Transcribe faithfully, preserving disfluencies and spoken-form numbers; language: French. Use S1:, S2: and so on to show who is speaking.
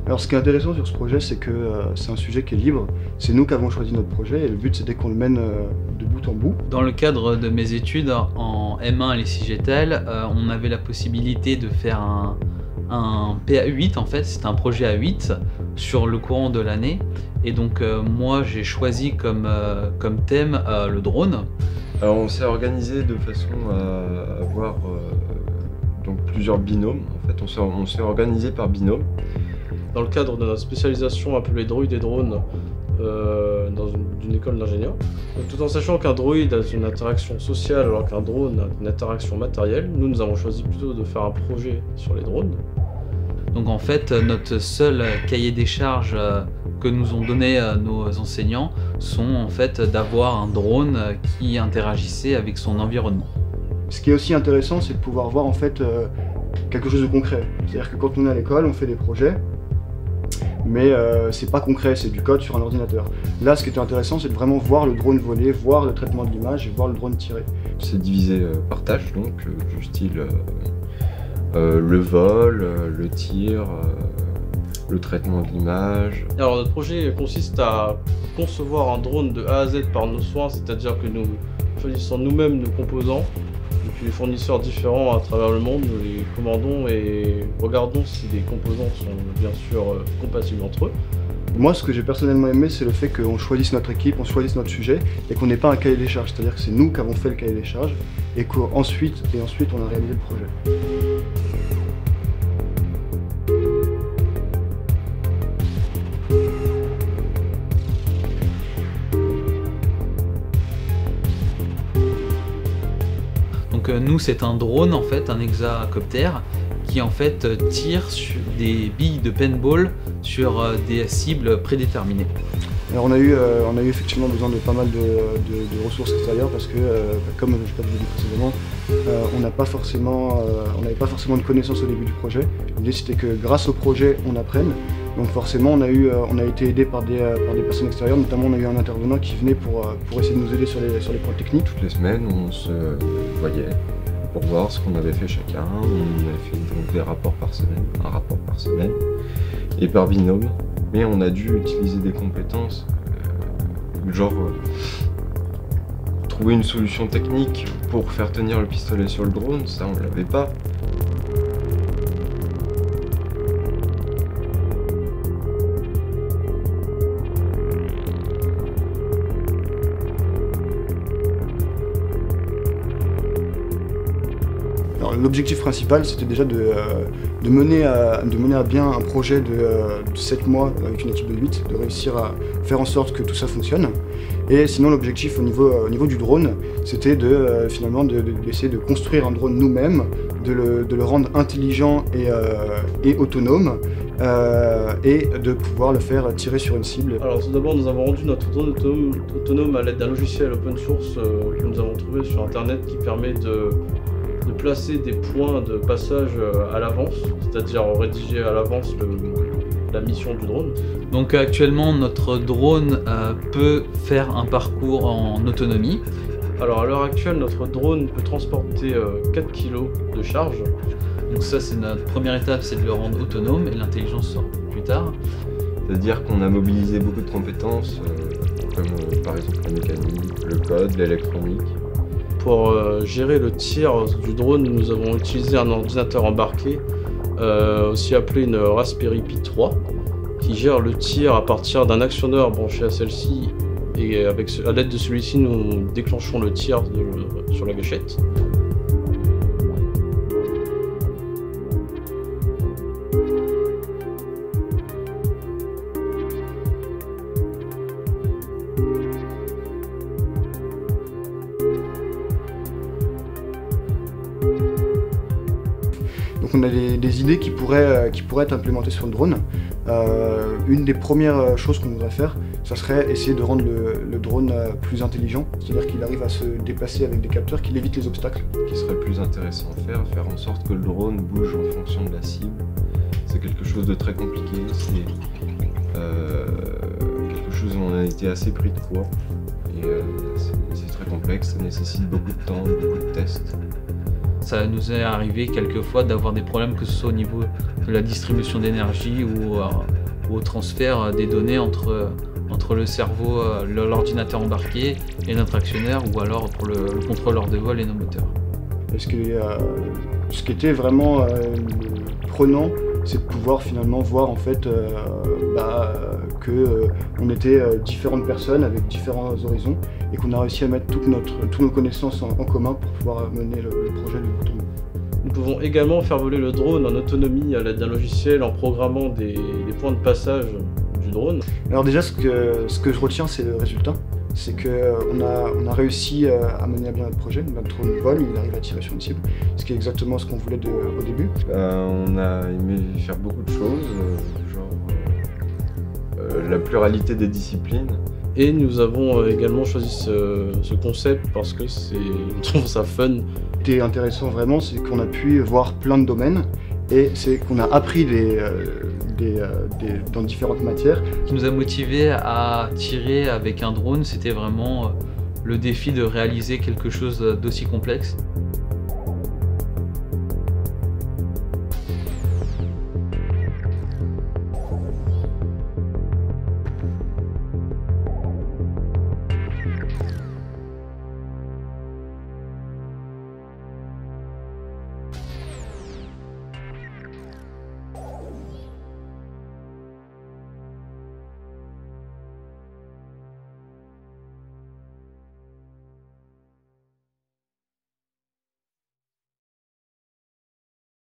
S1: Alors ce qui est intéressant sur ce projet, c'est que euh, c'est un sujet qui est libre. C'est nous qui avons choisi notre projet et le but c'était qu'on le mène euh, de bout en bout.
S2: Dans le cadre de mes études en M un à l'E C G T E L, euh, on avait la possibilité de faire un, un P A huit en fait, c'était un projet à huit sur le courant de l'année. Et donc euh, moi j'ai choisi comme, euh, comme thème euh, le drone.
S3: Alors on s'est organisé de façon à avoir euh, donc plusieurs binômes. En fait, on s'est organisé par binôme.
S4: Dans le cadre de notre spécialisation appelée droïde et drone euh, dans une, une école d'ingénieur, tout en sachant qu'un droïde a une interaction sociale alors qu'un drone a une interaction matérielle, nous nous avons choisi plutôt de faire un projet sur les drones.
S2: Donc en fait, notre seul cahier des charges que nous ont donné nos enseignants sont en fait d'avoir un drone qui interagissait avec son environnement.
S1: Ce qui est aussi intéressant, c'est de pouvoir voir en fait euh, quelque chose de concret. C'est-à-dire que quand on est à l'école, on fait des projets, mais euh, c'est pas concret, c'est du code sur un ordinateur. Là, ce qui était intéressant, c'est de vraiment voir le drone voler, voir le traitement de l'image et voir le drone tirer.
S3: C'est divisé euh, par tâches, donc euh, du style euh, euh, le vol, euh, le tir, euh, le traitement de l'image.
S4: Alors notre projet consiste à concevoir un drone de A à Z par nos soins, c'est-à-dire que nous choisissons nous-mêmes nos composants, depuis les fournisseurs différents à travers le monde, nous les commandons et regardons si les composants sont bien sûr compatibles entre eux.
S1: Moi, ce que j'ai personnellement aimé, c'est le fait qu'on choisisse notre équipe, on choisisse notre sujet et qu'on n'ait pas un cahier des charges. C'est-à-dire que c'est nous qui avons fait le cahier des charges et qu'ensuite et ensuite on a réalisé le projet.
S2: Donc euh, nous c'est un drone en fait, un hexacoptère qui en fait tire sur des billes de paintball sur euh, des cibles prédéterminées.
S1: Alors on a eu, euh, on a eu effectivement besoin de pas mal de, de, de ressources extérieures parce que, euh, comme je l'ai dit précédemment, euh, on n'a pas forcément, euh, on n'avait pas forcément de connaissances au début du projet. L'idée c'était que grâce au projet on apprenne. Donc forcément on a, eu, euh, on a été aidé par des, euh, par des personnes extérieures, notamment on a eu un intervenant qui venait pour, euh, pour essayer de nous aider sur les, sur les points techniques.
S3: Toutes les semaines on se voyait pour voir ce qu'on avait fait chacun. On avait fait donc des rapports par semaine, un rapport par semaine et par binôme. Mais on a dû utiliser des compétences, euh, genre euh, trouver une solution technique pour faire tenir le pistolet sur le drone, ça on l'avait pas.
S1: L'objectif principal, c'était déjà de, euh, de, mener à, de mener à bien un projet de, euh, de sept mois avec une équipe de huit, de réussir à faire en sorte que tout ça fonctionne. Et sinon, l'objectif au niveau, euh, au niveau du drone, c'était de, euh, finalement de, de, d'essayer de construire un drone nous-mêmes, de le, de le rendre intelligent et, euh, et autonome, euh, et de pouvoir le faire tirer sur une cible.
S4: Alors tout d'abord, nous avons rendu notre drone autonome, autonome à l'aide d'un logiciel open source euh, que nous avons trouvé sur internet qui permet de de placer des points de passage à l'avance, c'est-à-dire rédiger à l'avance la mission du drone.
S2: Donc actuellement notre drone euh, peut faire un parcours en autonomie.
S4: Alors à l'heure actuelle, notre drone peut transporter euh, quatre kilos de charge.
S2: Donc ça c'est notre première étape, c'est de le rendre autonome et l'intelligence sort plus tard.
S3: C'est-à-dire qu'on a mobilisé beaucoup de compétences, euh, comme euh, par exemple la mécanique, le code, l'électronique.
S4: Pour euh, gérer le tir du drone, nous avons utilisé un ordinateur embarqué, euh, aussi appelé une Raspberry Pi trois, qui gère le tir à partir d'un actionneur branché à celle-ci, et avec, à l'aide de celui-ci, nous déclenchons le tir de, sur la gâchette.
S1: Donc on a des, des idées qui pourraient, qui pourraient être implémentées sur le drone. Euh, une des premières choses qu'on voudrait faire, ça serait essayer de rendre le, le drone plus intelligent, c'est-à-dire qu'il arrive à se déplacer avec des capteurs, qu'il évite les obstacles.
S3: Ce qui serait plus intéressant à faire, faire en sorte que le drone bouge en fonction de la cible. C'est quelque chose de très compliqué, c'est euh, quelque chose où on a été assez pris de court. Et euh, c'est très complexe, ça nécessite beaucoup de temps, beaucoup de tests.
S2: Ça nous est arrivé quelquefois d'avoir des problèmes, que ce soit au niveau de la distribution d'énergie ou, euh, ou au transfert des données entre, entre le cerveau, euh, l'ordinateur embarqué et notre actionneur, ou alors pour le, le contrôleur de vol et nos moteurs.
S1: Et ce, qui, euh, ce qui était vraiment euh, prenant, c'est de pouvoir finalement voir en fait euh, bah, que euh, on était euh, différentes personnes avec différents horizons et qu'on a réussi à mettre toutes notre, toutes nos connaissances en, en commun pour pouvoir mener le, le projet de bout en bout.
S4: Nous pouvons également faire voler le drone en autonomie à l'aide d'un logiciel en programmant des, des points de passage du drone.
S1: Alors déjà, ce que, ce que je retiens, c'est le résultat. C'est qu'on a, on a réussi à mener à bien notre projet. Notre drone vole, il arrive à tirer sur une cible, ce qui est exactement ce qu'on voulait de, au début.
S3: Euh, on a aimé faire beaucoup de choses, euh, genre euh, la pluralité des disciplines.
S4: Et nous avons également choisi ce, ce concept parce que c'est, nous trouvons ça fun.
S1: Ce qui est intéressant vraiment, c'est qu'on a pu voir plein de domaines et c'est qu'on a appris des, euh, des, euh, des, dans différentes matières.
S2: Ce qui nous a motivés à tirer avec un drone, c'était vraiment le défi de réaliser quelque chose d'aussi complexe.